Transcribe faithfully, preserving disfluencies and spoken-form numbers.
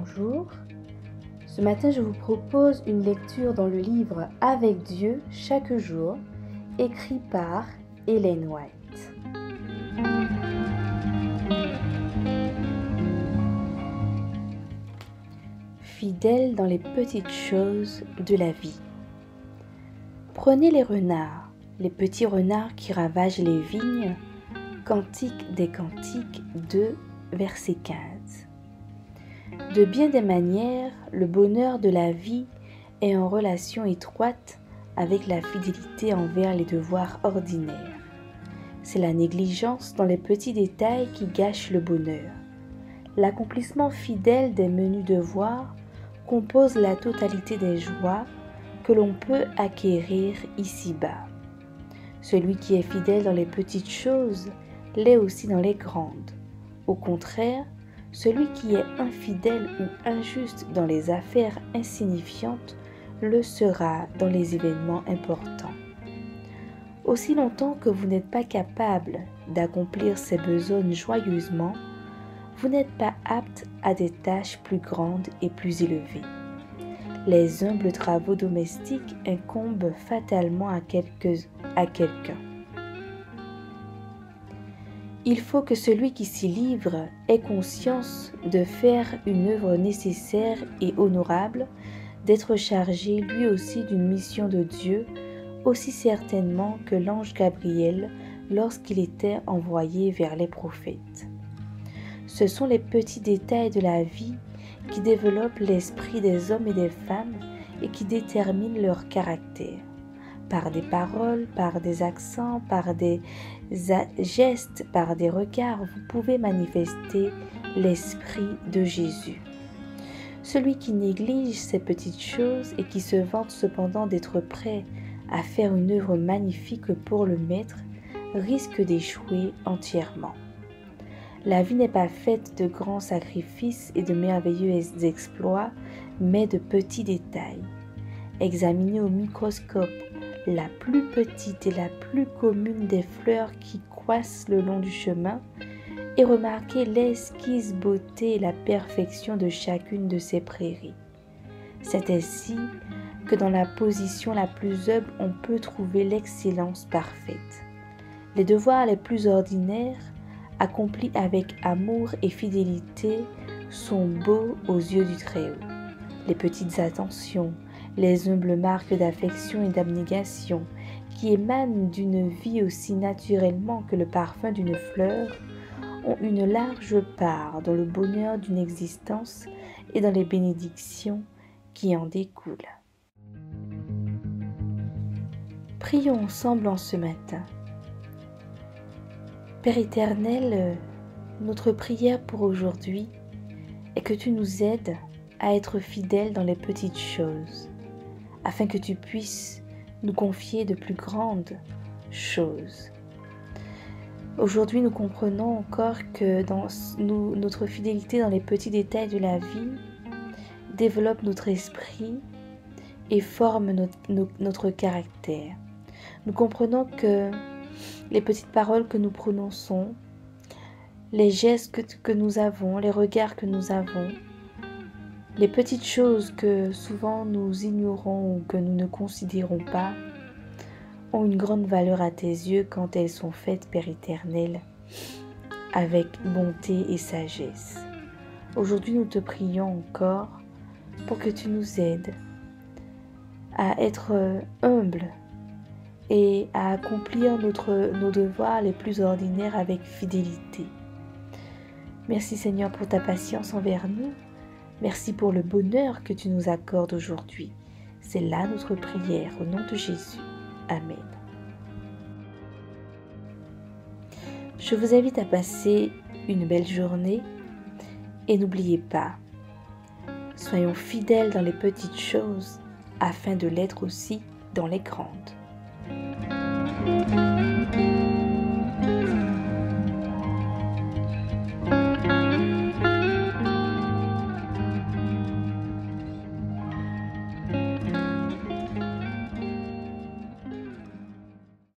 bonjour. Ce matin, je vous propose une lecture dans le livre Avec Dieu chaque jour, écrit par Ellen White. Fidèle dans les petites choses de la vie. Prenez les renards, les petits renards qui ravagent les vignes. Cantique des Cantiques deux, verset quinze. De bien des manières, le bonheur de la vie est en relation étroite avec la fidélité envers les devoirs ordinaires. C'est la négligence dans les petits détails qui gâche le bonheur. L'accomplissement fidèle des menus devoirs compose la totalité des joies que l'on peut acquérir ici-bas. Celui qui est fidèle dans les petites choses l'est aussi dans les grandes. Au contraire, celui qui est infidèle ou injuste dans les affaires insignifiantes le sera dans les événements importants. Aussi longtemps que vous n'êtes pas capable d'accomplir ces besognes joyeusement, vous n'êtes pas apte à des tâches plus grandes et plus élevées. Les humbles travaux domestiques incombent fatalement à, quelques, à quelqu'un. Il faut que celui qui s'y livre ait conscience de faire une œuvre nécessaire et honorable, d'être chargé lui aussi d'une mission de Dieu, aussi certainement que l'ange Gabriel lorsqu'il était envoyé vers les prophètes. Ce sont les petits détails de la vie qui développent l'esprit des hommes et des femmes et qui déterminent leur caractère. Par des paroles, par des accents, par des gestes, par des regards, vous pouvez manifester l'esprit de Jésus. Celui qui néglige ces petites choses et qui se vante cependant d'être prêt à faire une œuvre magnifique pour le Maître risque d'échouer entièrement. La vie n'est pas faite de grands sacrifices et de merveilleux exploits, mais de petits détails. Examinez au microscope la plus petite et la plus commune des fleurs qui croissent le long du chemin et remarquez l'exquise beauté et la perfection de chacune de ces prairies. C'est ainsi que dans la position la plus humble on peut trouver l'excellence parfaite. Les devoirs les plus ordinaires, accomplis avec amour et fidélité, sont beaux aux yeux du Très-Haut. Les petites attentions, les humbles marques d'affection et d'abnégation qui émanent d'une vie aussi naturellement que le parfum d'une fleur ont une large part dans le bonheur d'une existence et dans les bénédictions qui en découlent. Prions ensemble en ce matin. Père éternel, notre prière pour aujourd'hui est que tu nous aides à être fidèles dans les petites choses, afin que tu puisses nous confier de plus grandes choses. Aujourd'hui, nous comprenons encore que dans nous, notre fidélité dans les petits détails de la vie développe notre esprit et forme notre, notre caractère. Nous comprenons que les petites paroles que nous prononçons, les gestes que, que nous avons, les regards que nous avons, les petites choses que souvent nous ignorons ou que nous ne considérons pas ont une grande valeur à tes yeux quand elles sont faites, Père éternel, avec bonté et sagesse. Aujourd'hui, nous te prions encore pour que tu nous aides à être humbles et à accomplir notre, nos devoirs les plus ordinaires avec fidélité. Merci Seigneur pour ta patience envers nous. Merci pour le bonheur que tu nous accordes aujourd'hui. C'est là notre prière au nom de Jésus. Amen. Je vous invite à passer une belle journée et n'oubliez pas, soyons fidèles dans les petites choses afin de l'être aussi dans les grandes.